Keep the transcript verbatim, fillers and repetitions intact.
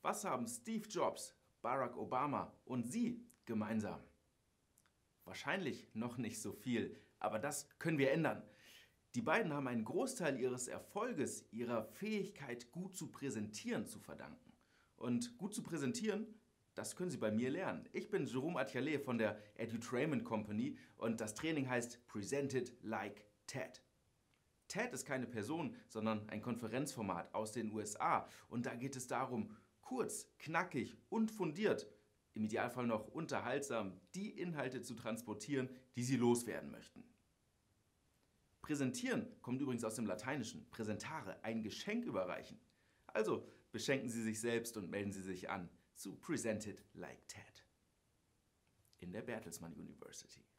Was haben Steve Jobs, Barack Obama und Sie gemeinsam? Wahrscheinlich noch nicht so viel, aber das können wir ändern. Die beiden haben einen Großteil ihres Erfolges, ihrer Fähigkeit, gut zu präsentieren, zu verdanken. Und gut zu präsentieren, das können Sie bei mir lernen. Ich bin Jerome Attialet von der Edutrainment Company und das Training heißt Present It Like TED. TED ist keine Person, sondern ein Konferenzformat aus den U S A. Und da geht es darum, kurz, knackig und fundiert, im Idealfall noch unterhaltsam, die Inhalte zu transportieren, die Sie loswerden möchten. Präsentieren kommt übrigens aus dem Lateinischen. Präsentare, ein Geschenk überreichen. Also beschenken Sie sich selbst und melden Sie sich an zu Present It Like TED in der Bertelsmann University.